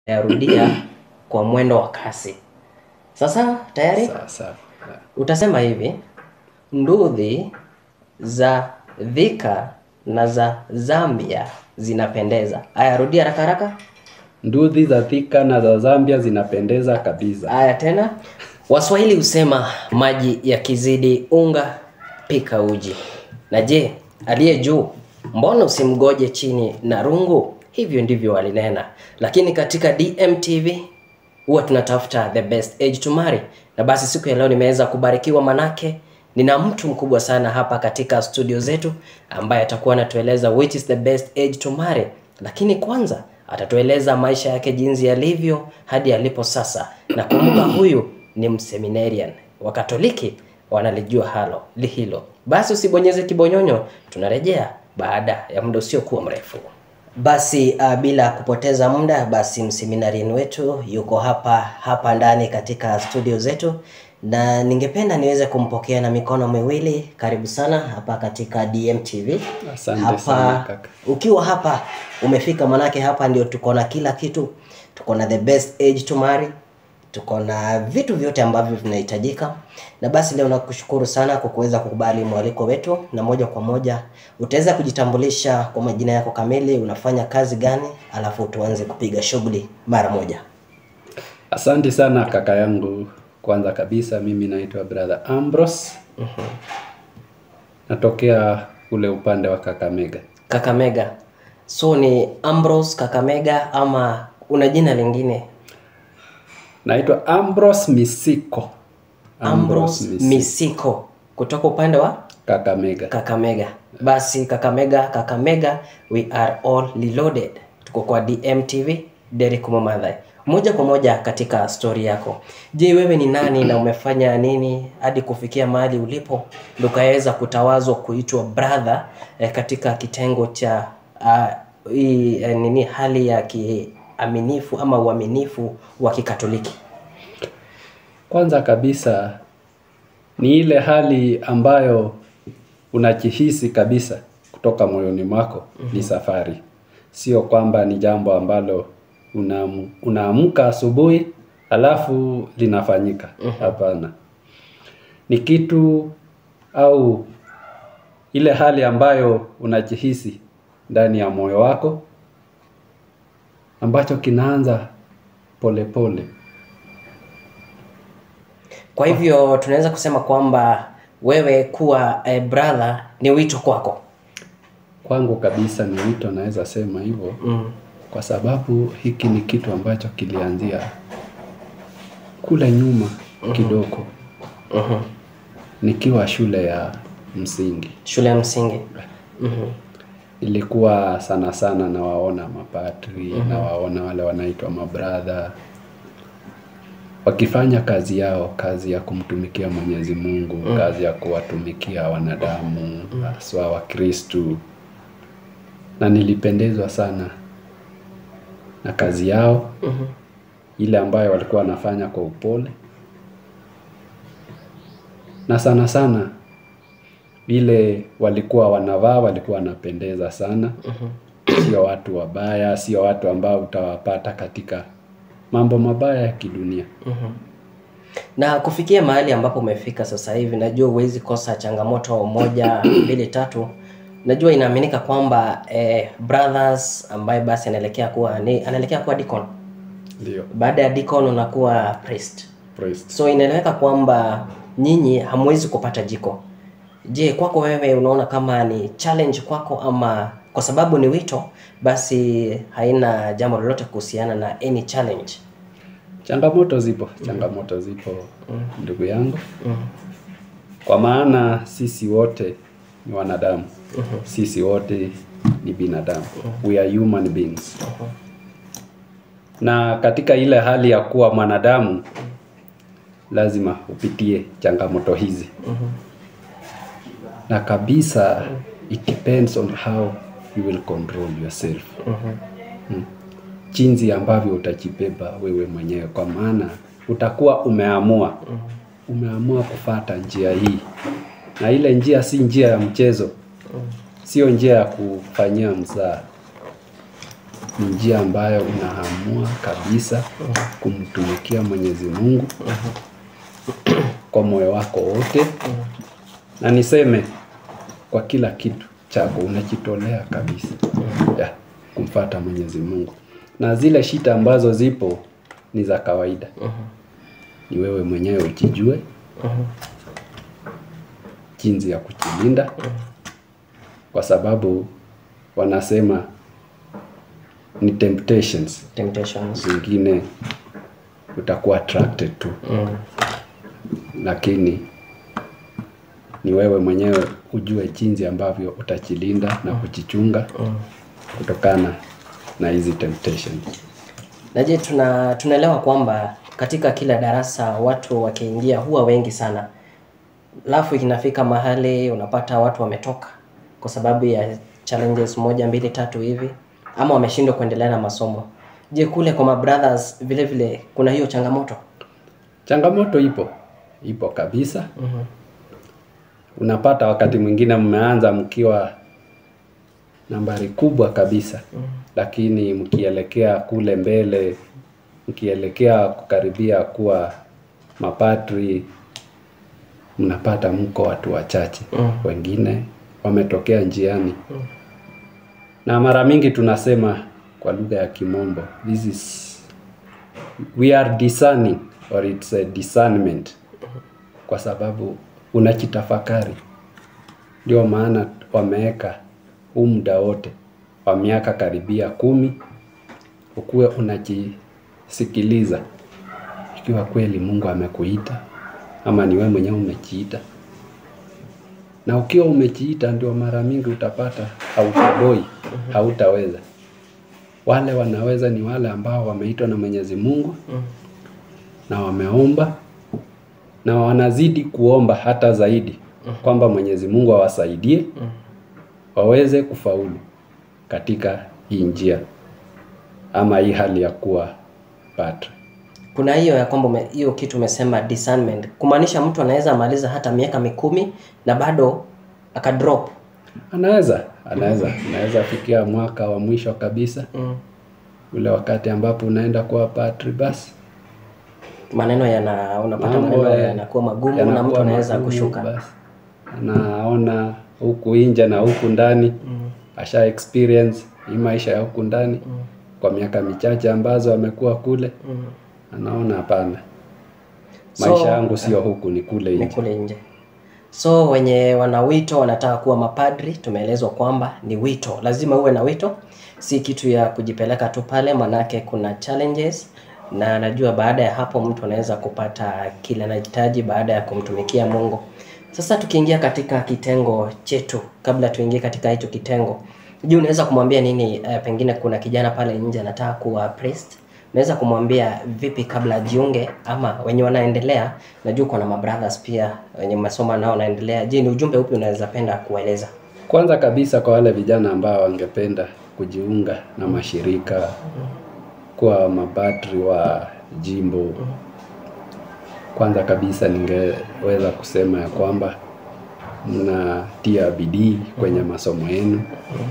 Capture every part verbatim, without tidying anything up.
yarudia kwa mwendo wa kasi. Sasa tayari? Sasa Utasema hivi: nduthi za Thika na za Zambia zinapendeza. Aya, rudia haraka haraka. Nduthi za Thika na za Zambia zinapendeza kabisa. Aya tena. Waswahili husema maji yakizidi unga pika uji. Na je, aliye juu mbona usimgoje chini na rungu? Hivyo ndivyo walinena. Lakini katika D M T V huwa tunatafuta the best age to marry. Na basi siku ya leo nimeweza kubarikiwa, manake nina mtu mkubwa sana hapa katika studio zetu ambaye atakuwa anatueleza which is the best age to marry. Lakini kwanza atatueleza maisha yake jinsi yalivyo hadi alipo sasa. Na kumbuka huyu ni mseminarian wa Katoliki, wanalijua halo hilo. Basi usibonyeze kibonyonyo, tunarejea baada ya muda usiokuwa mrefu. Basi uh, bila kupoteza muda, basi mseminarian wetu yuko hapa hapa ndani katika studio zetu, na ningependa niweze kumpokea na mikono miwili. Karibu sana hapa katika D M T V. Asante hapa sana kaka. Ukiwa hapa umefika, manake hapa ndio tuko na kila kitu. Tuko na the best age to marry, tuko na vitu vyote ambavyo vinahitajika. Na basi leo nakushukuru sana kwa kuweza kukubali mwaliko wetu, na moja kwa moja utaweza kujitambulisha kwa majina yako kamili, unafanya kazi gani, alafu tuanze kupiga shughuli mara moja. Asante sana kaka yangu. Kwanza kabisa mimi naitwa Brother Ambrose. Uh-huh. Natokea ule upande wa Kakamega. Kakamega. So ni Ambrose Kakamega ama una jina lingine? Naitwa Ambrose Misiko. Ambrose Misiko. Misiko kutoka upande wa Kakamega. Kakamega. Basi Kakamega, Kakamega, we are all reloaded. Tuko kwa D M T V, Derek Mumadhai. Moja kwa moja katika story yako. Je, wewe ni nani na umefanya nini hadi kufikia mahali ulipo ndio kaweza kutawazwa kuitwa brother eh, katika kitengo cha uh, hii eh, nini hali ya kiaminifu ama uaminifu wa Kikatoliki? Kwanza kabisa ni ile hali ambayo unajihisi kabisa kutoka moyoni mwako. Mm-hmm. Ni safari. Sio kwamba ni jambo ambalo Unaam, unaamka asubuhi alafu linafanyika. Hapana. Uh-huh. Ni kitu au ile hali ambayo unajihisi ndani ya moyo wako ambacho kinaanza pole pole. Kwa hivyo tunaweza kusema kwamba wewe kuwa a brother ni wito kwako? Kwangu kabisa ni wito, naweza sema hivyo. Mm. Kwa sababu hiki ni kitu ambacho kilianzia kule nyuma. Uh-huh. Kidogo. Uh-huh. Nikiwa shule ya msingi. Shule ya msingi. Uh-huh. Ilikuwa sana sana na waona mapatri. Uh-huh. Na waona wale wanaitwa mabrother wakifanya kazi yao, kazi ya kumtumikia Mwenyezi Mungu. Uh-huh. Kazi ya kuwatumikia wanadamu, haswa uh-huh. wa Kristo. Na nilipendezwa sana na kazi yao. Uh-huh. Ile ambayo walikuwa wanafanya kwa upole. Na sana sana ile walikuwa wanavaa, walikuwa wanapendeza sana. Uh-huh. Sio watu wabaya, sio watu ambao utawapata katika mambo mabaya ya kidunia. Uh-huh. Na kufikia mahali ambapo umefika sasa hivi, najua huwezi kosa changamoto moja, mbili, tatu. Najua inaaminika kwamba eh, brothers ambaye basi anaelekea kuwa ni anaelekea kuwa deacon. Ndio. Baada ya deacon unakuwa priest. Priest. So inaeleweka kwamba nyinyi hamwezi kupata jiko. Je, kwako wewe unaona kama ni challenge kwako, ama kwa sababu ni wito basi haina jambo lolote kuhusiana na any challenge? Changamoto zipo, changamoto mm. zipo mm. ndugu yangu. Mm. Kwa maana sisi wote ni wanadamu. Uh-huh. Sisi wote ni binadamu. Uh-huh. We are human beings. Uh-huh. Na katika ile hali ya kuwa mwanadamu, uh-huh. lazima upitie changamoto hizi. Uh-huh. Na kabisa, uh-huh. it depends on how you will control yourself. Uh-huh. Hmm. Jinsi ambavyo utajibeba wewe mwenyewe, kwa maana utakuwa umeamua. Uh-huh. Umeamua kufuata njia hii. Na ile njia si njia ya mchezo. Sio njia ya kufanyia mzaha. ni njia ambayo unahamua kabisa kumtumikia Mwenyezi Mungu kwa moyo wako wote. Na niseme kwa kila kitu chako unajitolea kabisa ya kumfuata Mwenyezi Mungu. Na zile shida ambazo zipo ni za kawaida. Ni wewe mwenyewe ujijue jinsi ya kujilinda, kwa sababu wanasema ni temptations. Temptations. Zingine utakuwa attracted to. Mm. Lakini ni wewe mwenyewe ujue jinsi ambavyo utajilinda na kujichunga mm. kutokana na hizi temptations. Na je, tuna tunaelewa kwamba katika kila darasa watu wakiingia huwa wengi sana. Alafu inafika mahali unapata watu wametoka kwa sababu ya challenges moja mbili tatu hivi, ama wameshindwa kuendelea na masomo. Je, kule kwa my brothers vile vile kuna hiyo changamoto? Changamoto ipo. Ipo kabisa. Mm-hmm. Unapata wakati mwingine mmeanza mkiwa nambari kubwa kabisa. Mm-hmm. Lakini mkielekea kule mbele, mkielekea kukaribia kuwa mapadri, mnapata mko watu wachache. Mm. Wengine wametokea njiani. Mm. Na mara mingi tunasema kwa lugha ya Kimombo, this is we are discerning, or it's a discernment. Kwa sababu unajitafakari. Ndio maana wameweka huu muda wote wa miaka karibia kumi ukuwe unajisikiliza ikiwa kweli Mungu amekuita ama ni wewe mwenyewe umejiita. Na ukiwa umejiita ndio mara mingi utapata hautoboi, hautaweza. Wale wanaweza ni wale ambao wameitwa na Mwenyezi Mungu na wameomba na wanazidi kuomba hata zaidi kwamba Mwenyezi Mungu awasaidie waweze kufaulu katika hii njia ama hii hali ya kuwa padri. Kuna hiyo ya kwamba hiyo kitu umesema discernment, kumaanisha mtu anaweza maliza hata miaka mikumi na bado akadrop. Anaweza, anaweza, mm. anaweza fikia mwaka wa mwisho kabisa. Mm. Ule wakati ambapo unaenda kuwa padri basi maneno yana unapata maneno yanakuwa magumu ya na mtu anaweza kushuka. Basi anaona huku nje na huku ndani. Mm. Asha experience hii maisha ya huku ndani. Mm. Kwa miaka michache ambazo amekuwa kule. Mm. Anaona hapana. Maisha yangu so, sio huku ni kule nje. Ni kule nje. So wenye wana wito wanataka kuwa mapadri, tumeelezwa kwamba ni wito. Lazima uwe na wito. Si kitu ya kujipeleka tu pale, manake kuna challenges. Na najua baada ya hapo mtu anaweza kupata kile anahitaji baada ya kumtumikia Mungu. Sasa tukiingia katika kitengo chetu, kabla tuingie katika hicho kitengo, je, unaweza kumwambia nini? Uh, pengine kuna kijana pale nje anataka kuwa priest. Unaweza kumwambia vipi kabla ajiunge, ama wenye wanaendelea, najua kuna mabrothers pia wenye masomo nao wanaendelea. Je, ni ujumbe upi unaweza penda kueleza? Kwanza kabisa kwa wale vijana ambao wangependa kujiunga na mashirika kwa mapadri wa jimbo, kwanza kabisa ningeweza kusema ya kwamba mnatia bidii kwenye masomo yenu.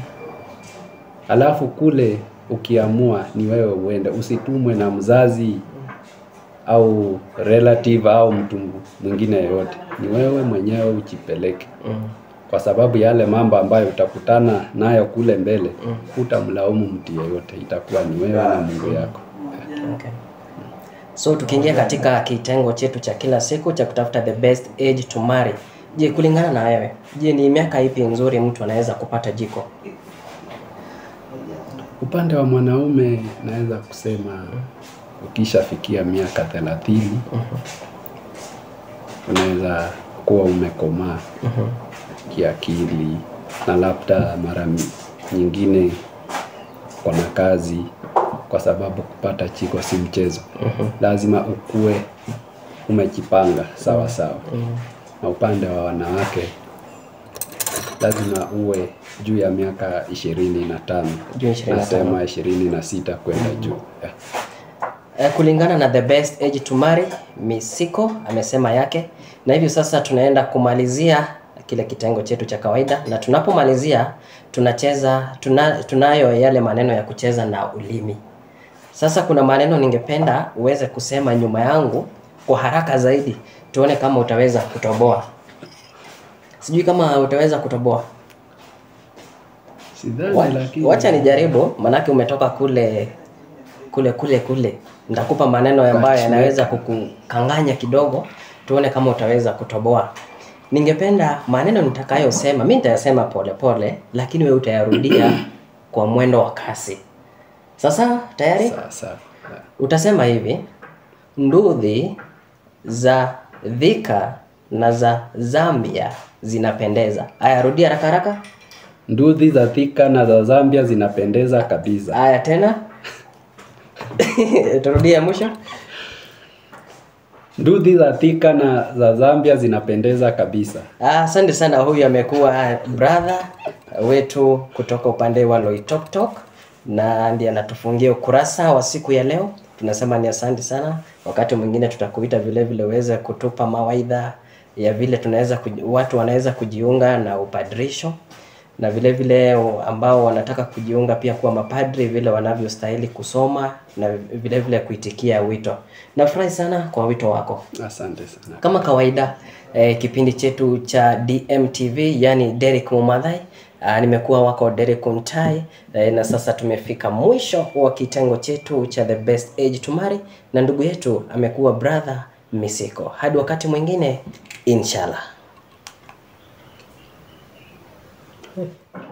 Alafu kule ukiamua ni wewe uende, usitumwe na mzazi au relative au mtu mwingine yote. Ni wewe mwenyewe ujipeleke. Kwa sababu yale mambo ambayo utakutana nayo kule mbele, utamlaumu mtu yeyote, itakuwa ni wewe na Mungu yako. Okay. So tukiingia katika kitengo chetu cha kila siku cha kutafuta the best age to marry. Je, kulingana na wewe, je, ni miaka ipi nzuri mtu anaweza kupata jiko? Upande wa mwanaume naweza kusema ukishafikia miaka thelathini unaweza kuwa umekomaa kiakili, na labda mara nyingine kuna kazi, kwa sababu kupata jiko si mchezo. Lazima ukue umejipanga sawa sawa. Na upande wa wanawake lazima uwe juu ya miaka ishirini na tano. Nasema ishirini na sita kwenda juu. Yeah. Uh, kulingana na the best age to marry, Misiko amesema yake. Na hivyo sasa tunaenda kumalizia kile kitengo chetu cha kawaida, na tunapomalizia tunacheza tuna, tunayo yale maneno ya kucheza na ulimi. Sasa kuna maneno ningependa uweze kusema nyuma yangu kwa haraka zaidi, tuone kama utaweza kutoboa. Sijui kama utaweza kutoboa. Sidhani, lakini wacha nijaribu, manake umetoka kule kule kule kule. Nitakupa maneno ambayo yanaweza kukukanganya kidogo, tuone kama utaweza kutoboa. Ningependa maneno nitakayosema, mimi nitayasema pole pole, lakini wewe utayarudia kwa mwendo wa kasi. Sasa tayari? Sasa Utasema hivi: nduthi za Thika na za Zambia zinapendeza. Aya, rudia haraka haraka. nduthi za Thika na za Zambia zinapendeza kabisa. Aya tena. Turudia mwisho. Nduthi za Thika na za Zambia zinapendeza kabisa. Ah, asante sana. Huyu amekuwa brother wetu kutoka upande wa Loitoktok, na ndiye anatufungia ukurasa wa siku ya leo. Tunasema ni asante sana. Wakati mwingine tutakuita vile vile uweze kutupa mawaidha ya vile tunaweza watu wanaweza kujiunga na upadrisho, na vile vile ambao wanataka kujiunga pia kuwa mapadri vile wanavyostahili kusoma, na vile vile kuitikia wito. Nafurahi sana kwa wito wako. Asante sana. Kama kawaida eh, kipindi chetu cha D M T V, yani Derek Mumadhai, ah, nimekuwa wako Derek Mtai, eh, na sasa tumefika mwisho wa kitengo chetu cha The Best Age to Marry, na ndugu yetu amekuwa brother Misiko. Hadi wakati mwingine, inshallah.